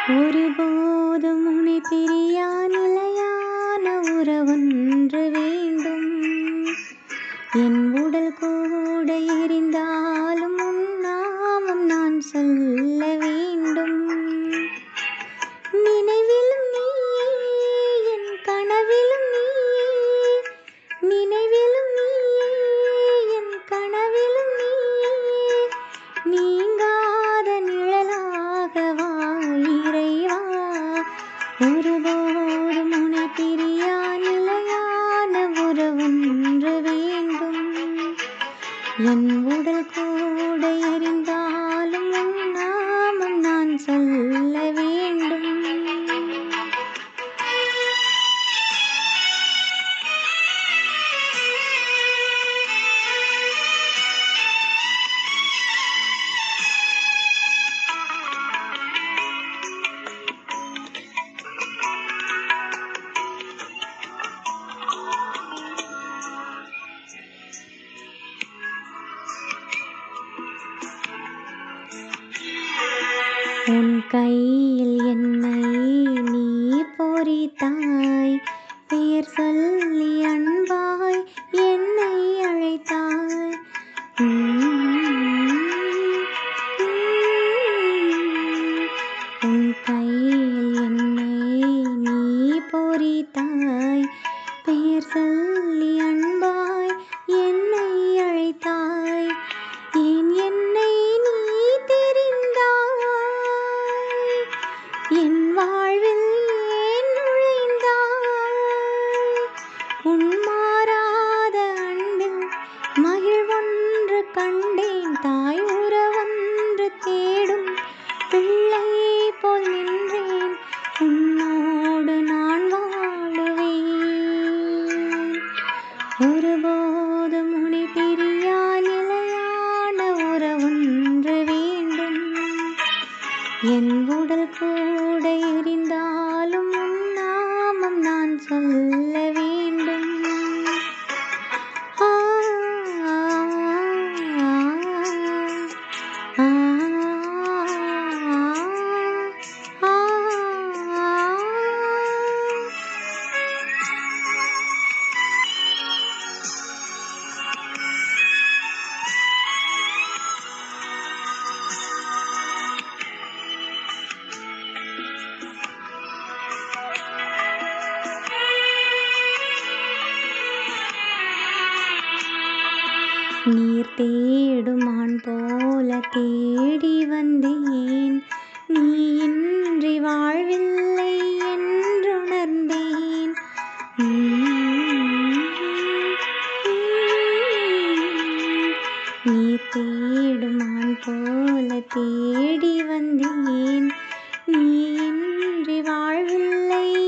ஒருபோதும் உன்னை பிரியா நிலையான உறவொன்று வேண்டும். என் உடல் கூட எரிந்தாலும் உன் நாமம் நான் சொல்ல வேண்டும். நினைவிலும் நீயே, என் கனவிலும் நீயே, நினைவிலும் நீயே, என் கனவிலும் நீயே, நீங்காத நிழலாக வா இறைவா. ஒருபோதும் உன்னை பிரியா நிலையான உறவொன்று வேண்டும். என் உடல் கூட எரிந்தாலும் உன் நாமம் நான் சொல்ல வேண்டும். உன் கையில் என்னை நீ பொறித்தாய், பெயர் சொல்லி அன்பாய் என்னை அழைத்தாய். உன் கையில் என்னை நீ பொறித்தாய், பெயர் சொல்லி அன்பாய் என்னை அழைத்தாய். ஏன் என்னை நீ தெரிந்தாய், என் வாழ்வில் ஏன் நுழைந்தாய். உன் மாறாத அன்பில் மகிழ்வொன்று கண்டேன், தாய் உறவொன்று தேடும் பிள்ளை போல் நின்றேன். உன்னோடு நான் வாழுவேன். ஒருபோதும் உன்னை பிரியா நிலையான உறவொன்று வேண்டும். என் உடல் கூட எரிந்தாலும் உன் நாமம் நான் சொல்ல வேண்டும். ஆ, ஆ, ஆ, ஆ, ஆ. நீர் தேடும் மான் போல தேடி வந்தேன், நீ இன்றி வாழ்வில்லை என்றுணர்ந்தேன். நீர் தேடும் மான் போல தேடி வந்தேன், நீ இன்றி வாழ்வில்லை